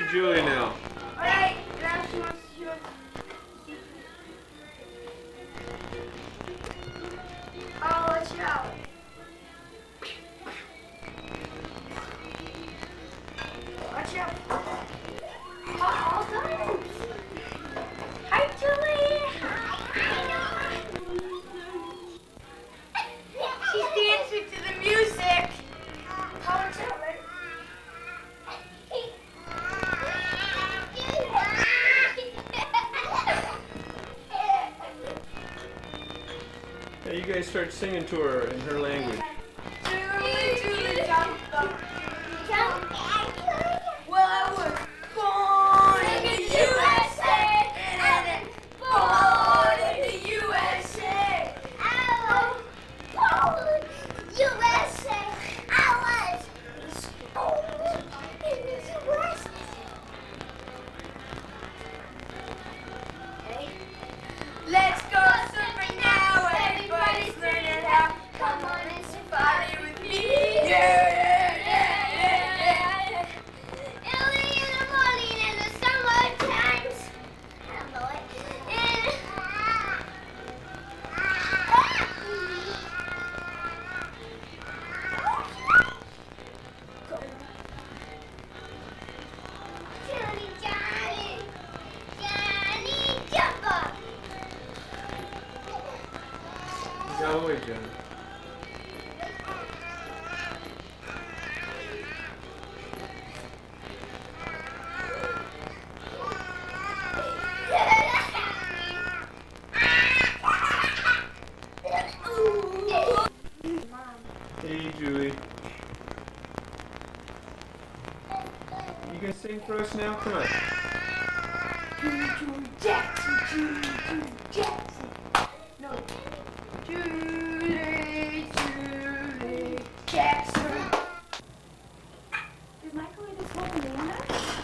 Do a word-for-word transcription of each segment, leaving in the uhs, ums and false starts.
Julie now. Alright, now she wants to show us. Oh, watch out. Watch out. Oh, all done. Hi, Julie. Hi. She's dancing to the music. Oh, watch out, right? Yeah, you guys start singing to her in her language. Julie, Julie, jump, jump, jump. Well, I was born in the U S A, and born in the U S A. I was born in the U S A. I was born in the U S A. Okay. Let's go surfing now. Everybody's learning how. Come on and surf party with me. Yeah, yeah, yeah, yeah, yeah. Early in the morning in the summer times. I don't know it. And Johnny, Johnny, Johnny, jump up. Go away, Jen. Hey, Julie. You gonna sing for us now? Come on. Julie Jackson, Julie, Julie Jackson. No. Julie, Julie Jackson. Is Michael in his whole name now?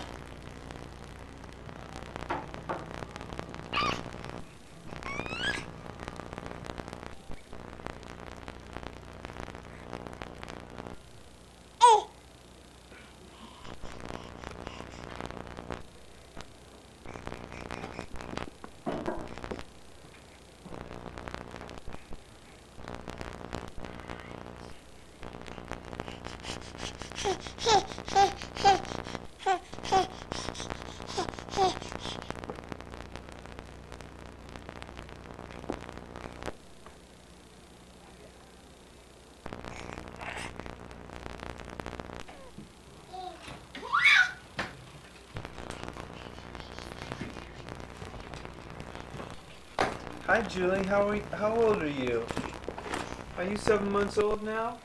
Hi, Julie. How are you, how old are you? Are you seven months old now?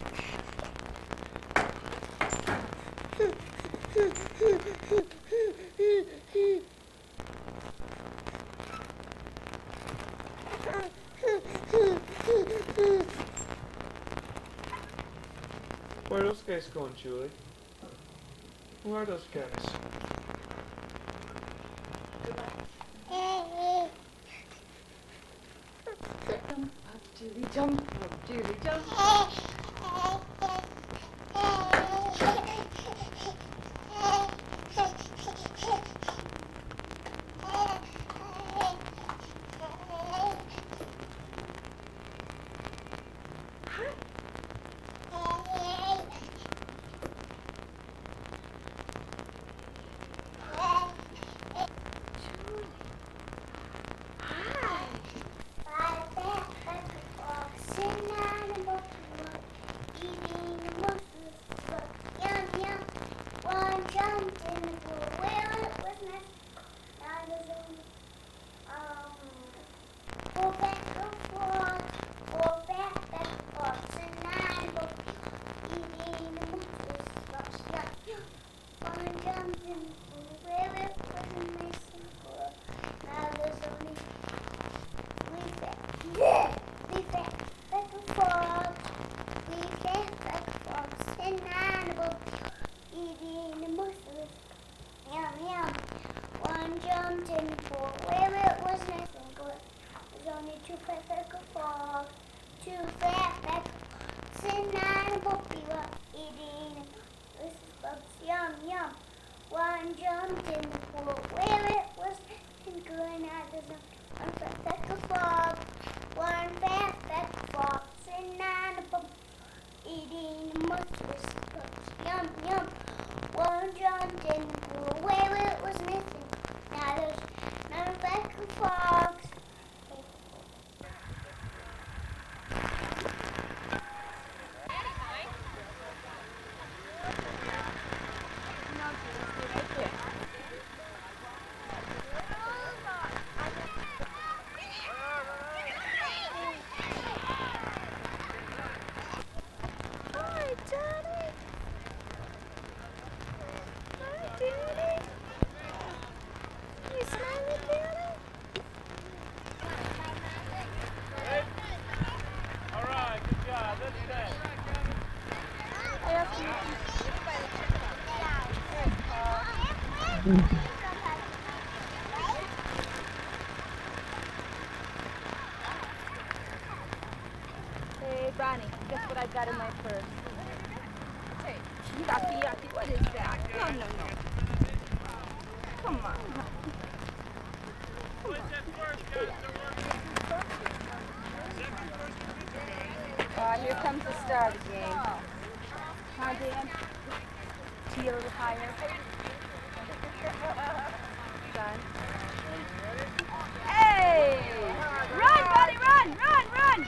Where are those guys going, Julie? Who are those guys? Jump up, Julie, jump up, Julie, jump up. Too fast, back, sit down, and be eating. This is bugs, yum, yum. One jumped in the pool where it was and going out of the one fat peck of frog, one fat peck of frog, sitting on a bump, eating a monkey's punch. Yum, yum. One jumped in the pool where it was missing. Now there's none peck of frogs. Hey, Bonnie, guess what I got in my purse? Hey, yucky, yucky, what is that? No, no, no. Come on. Come on. Uh, here comes the star of the game. Huh, Dan? Tea a little higher. Son. Hey! Run, buddy, run, run, run!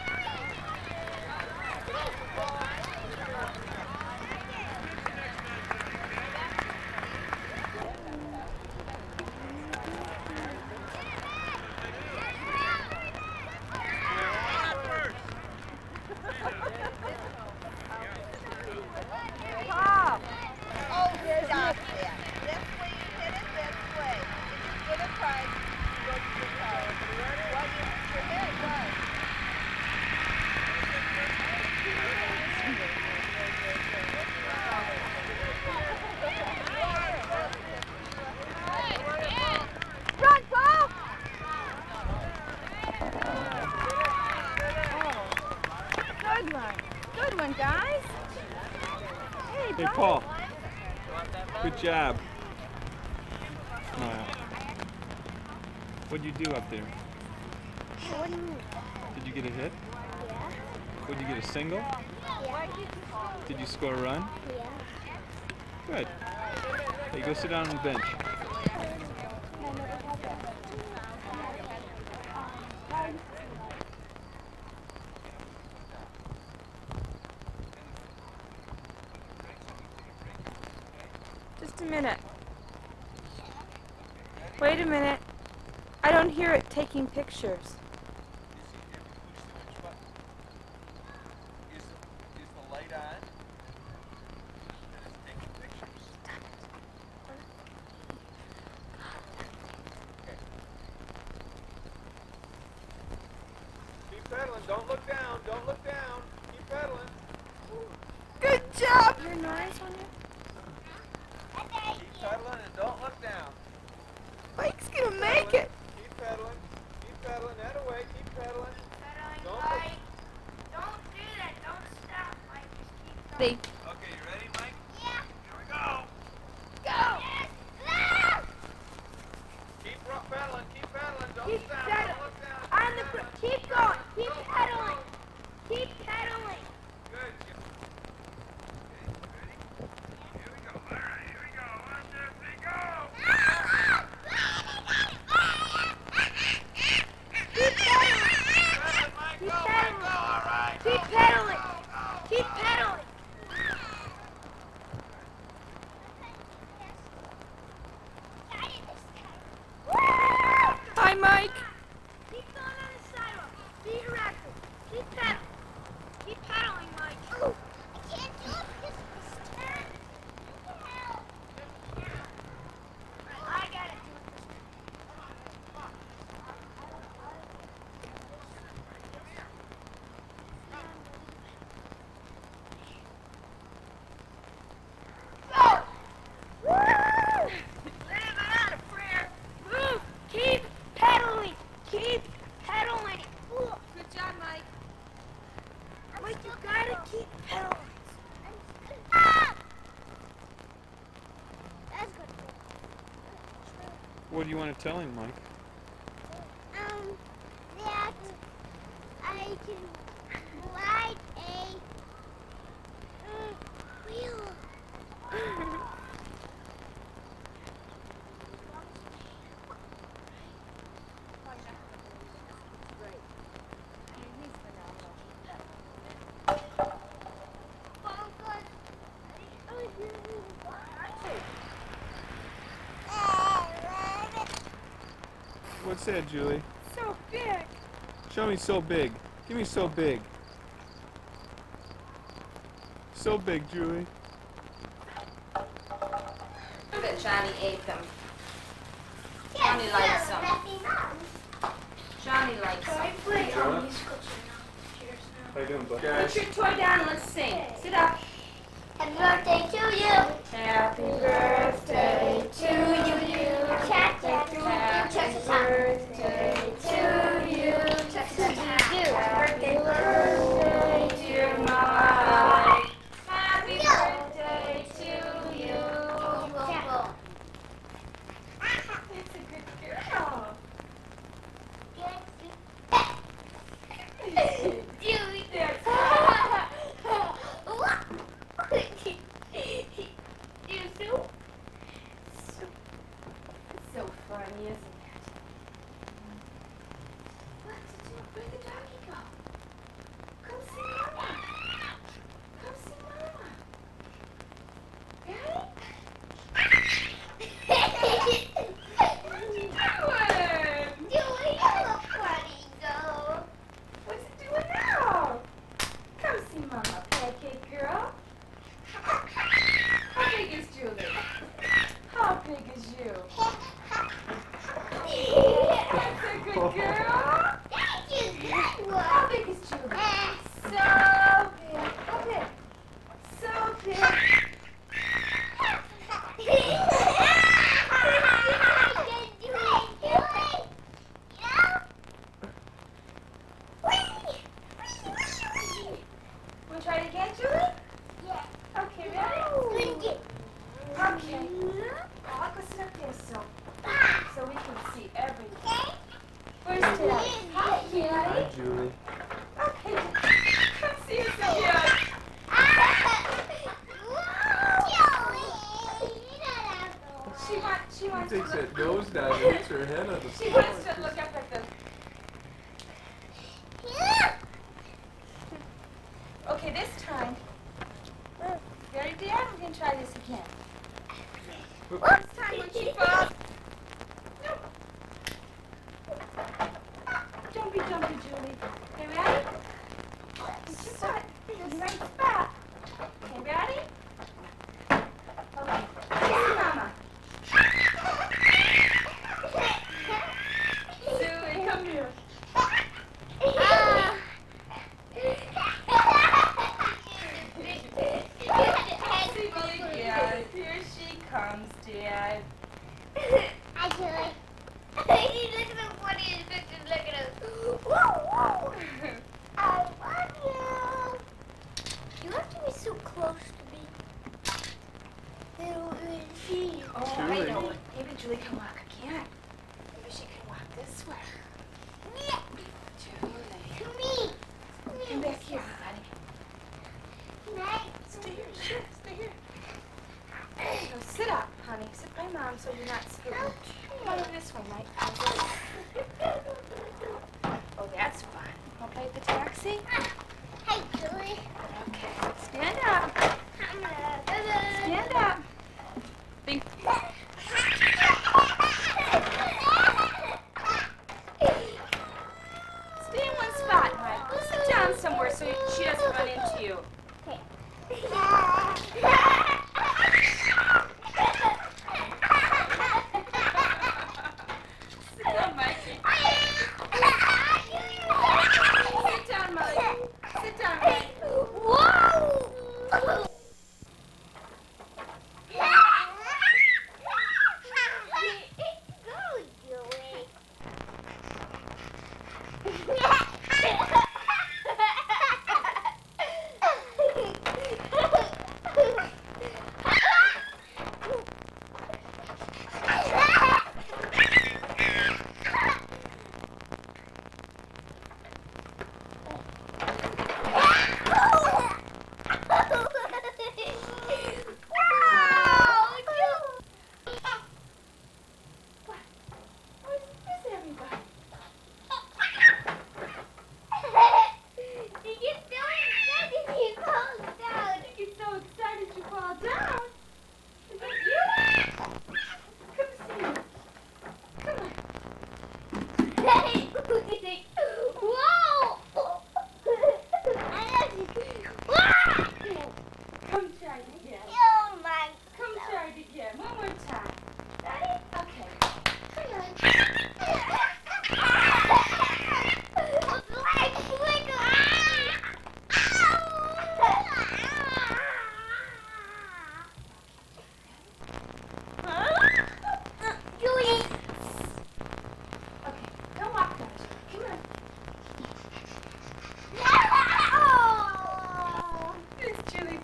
Good one, guys. Hey, Hey, Paul. Good job. Smile. What'd you do up there? What do you mean? Did you get a hit? Yeah. Would you get a single? Yeah. Did you score a run? Yeah. Good. Hey, go sit down on the bench. Just a minute. Wait a minute. I don't hear it taking pictures. Is the light on? And it's taking pictures. Keep pedaling. Don't look down. Don't look down. Keep pedaling. Good job! Your noise on you? Keep pedaling and don't look down. Mike's gonna make it. Keep pedaling. Keep pedaling. That away. Keep pedaling. Don't look. Mike. Don't do that. Don't stop, Mike. Just keep going. They Okay, you ready, Mike? Yeah. Here we go. Go. Keep ro- pedaling. Keep pedaling. Don't Keep stop. pedaling. Don't look down. On the gr- keep going. Keep pedaling. Keep pedaling. Good. Okay, ready? Here we go. All right, here we go. One, two, three, go. Keep pedaling. Pedaling, Mike. Keep Go, Mike. pedaling. Go. All right. Go, Keep go, pedaling. go, go. Keep pedaling. Hi, Mike. Keep going on the sidewalk. Be erratic. Keep pedaling. Keep pedaling, Mike. Oh, I can't do it because it's turning. You can help. I got it. Go! Woo! Live out of prayer. Move. Keep pedaling. Keep pedaling. Ooh. Good job, Mike. Mike, you gotta keep pedaling. Ah! That's good. What do you want to tell him, Mike? Um, that I can ride a um, wheel. What's that, Julie? So big. Show me so big. Give me so big. So big, Julie. That Johnny ate them. Johnny likes them. Johnny likes them. How you doing, bud? Put your toy down and let's sing. Sit up. Happy birthday to you. Happy birthday to you. Cha cha cha cha cha. Birthday to you. Cha cha cha. Happy birthday, dear Mike. Happy birthday to you. That's a good girl. Julie, That's you so so, so funny, isn't it? What's it do? Where'd the doggy go? Come see Mama. Come see Mama. Daddy? What are you doing? Julie, you look funny though. What's it doing now? Come see Mama, pancake girl. How big is Julie? How big is you? That's a good girl. Thank you, good How one. big is Julie? So big. How big? So big. Want to try it again, Julie? Okay, ready? Okay. Oh, I'll go sit up there so, so we can see everything. Where's Daddy? Hi, Daddy. Julie. Okay. Come see us again. She wants, she She wants to takes look, that nose down and hits her head on the she wants to look up at the, okay, this time, ready, Dad? We're going to try this again. This time when she falls, no. Don't be jumpy, Julie. Okay, ready? Just got it. Just the right spot. Okay, ready? Okay. Kiss Mama. Julie, come here. Yeah, here she comes, Dad. Actually, he's looking at funny as pictures. Look at him. Woo, woo. I love you. You have to be so close to me. Little Julie. Oh, I Julie. know. Maybe Julie can walk again. Maybe she can walk this way. Julie. Come here. Come back here, honey. Nice. Stay here, sure. Stay here. No, sit up, honey. Sit by Mom so you're not scared. Come over this way, Mike. Oh, that's fun. Want to play with the taxi? Hey, Julie. Okay. Stand up. Stand up. Think. Stay in one spot, Mike. Sit down somewhere so she doesn't run into you. Sit down, Mikey. Sit down, Mike. Sit down, Mike. Whoa!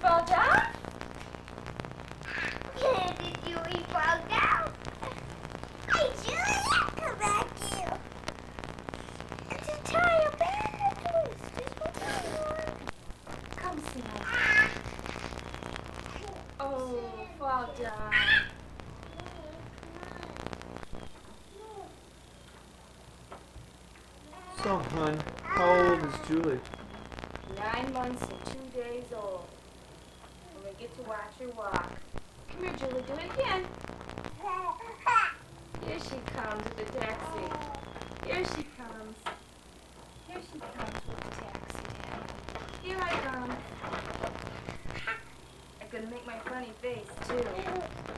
fall down? Did Julie fall down? Hey, Julie, come back here. It's a tire bag. This one. Come see me. Oh, fall down. So, hon, how old is Julie? Nine months and two days old. And we get to watch her walk. Come here, Julie, do it again. Here she comes with the taxi. Here she comes. Here she comes with the taxi, Daddy. Here I come. I'm gonna make my funny face, too.